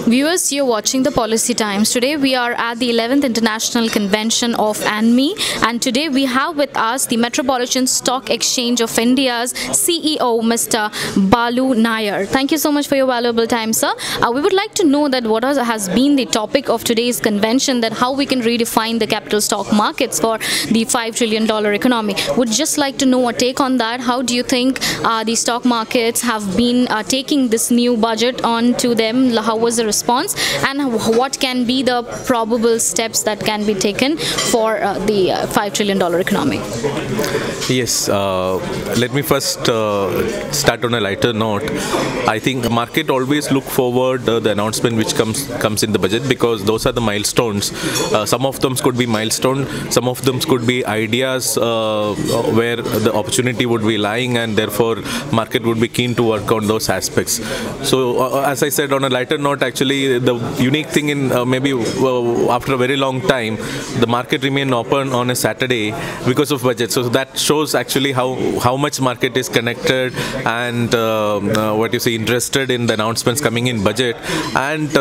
Viewers, you're watching the Policy Times. Today we are at the 11th International Convention of ANMI, and today we have with us the Metropolitan Stock Exchange of India's CEO, Mr. Balu Nair. Thank you so much for your valuable time, sir. We would like to know that what has been the topic of today's convention, that how we can redefine the capital stock markets for the $5 trillion economy. Would just like to know a take on that. How do you think the stock markets have been taking this new budget on to them? How was the response, and what can be the probable steps that can be taken for the $5 trillion economy? Yes, let me first start on a lighter note. I think the market always look forward the announcement which comes in the budget, because those are the milestones. Some of them could be milestone, some of them could be ideas where the opportunity would be lying, and therefore market would be keen to work on those aspects. So as I said, on a lighter note, actually the unique thing in maybe after a very long time, the market remained open on a Saturday because of budget. So that shows actually how much market is connected and what you say, interested in the announcements coming in budget, and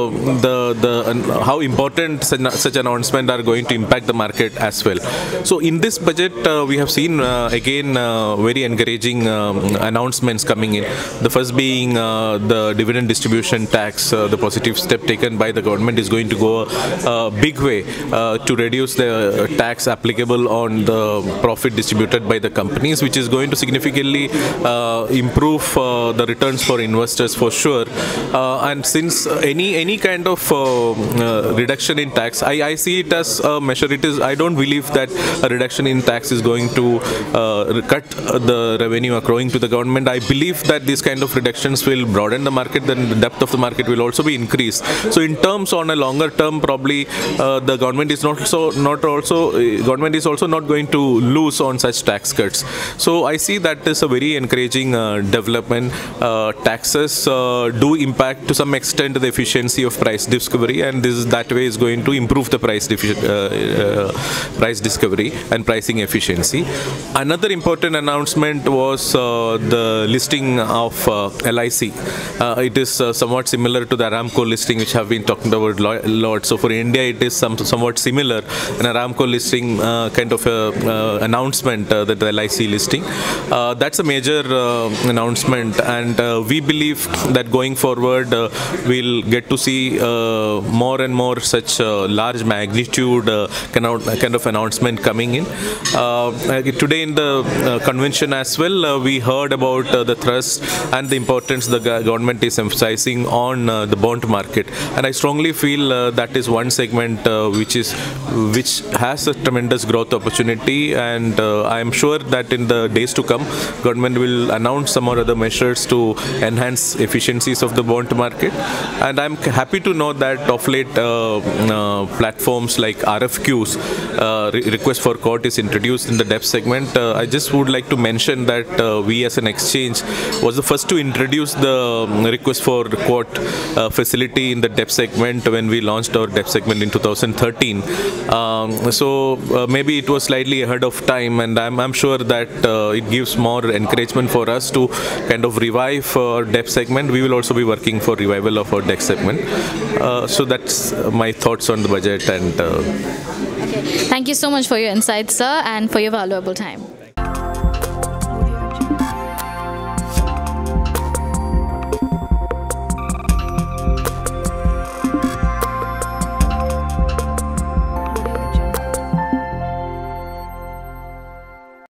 how important such announcements are going to impact the market as well. So in this budget we have seen again very encouraging announcements coming in. The first being the dividend distribution tax. The positive step taken by the government is going to go a big way to reduce the tax applicable on the profit distributed by the companies, which is going to significantly improve the returns for investors for sure. And since any kind of reduction in tax, I see it as a measure. I don't believe that a reduction in tax is going to cut the revenue accruing to the government. I believe that these kind of reductions will broaden the market, then the depth of the market will also be increased. So in terms on a longer term, probably the government is also not going to lose on such tax cuts. So I see that is a very encouraging development. Taxes do impact to some extent the efficiency of price discovery, and that way is going to improve the price discovery and pricing efficiency. Another important announcement was the listing of LIC. It is somewhat similar to the Aramco listing, which have been talking about a lot. So for India, it is somewhat similar. An Aramco listing kind of announcement, that the LIC listing. That's a major announcement, and we believe that going forward we'll get to see more and more such large magnitude kind of announcement coming in. Today in the convention as well, we heard about the thrust and the importance the government is emphasizing on the bond market, and I strongly feel that is one segment which has a tremendous growth opportunity, and I am sure that in the days to come, government will announce some or other measures to enhance efficiencies of the bond market. And I'm happy to know that of late platforms like RFQs, request for quote, is introduced in the debt segment. I just would like to mention that we as an exchange was the first to introduce the request for quote facility in the debt segment when we launched our debt segment in 2013. So maybe it was slightly ahead of time, and I'm sure that it gives more encouragement for us to kind of revive our debt segment. We will also be working for revival of our debt segment. So that's my thoughts on the budget. And okay. Thank you so much for your insights, sir, and for your valuable time.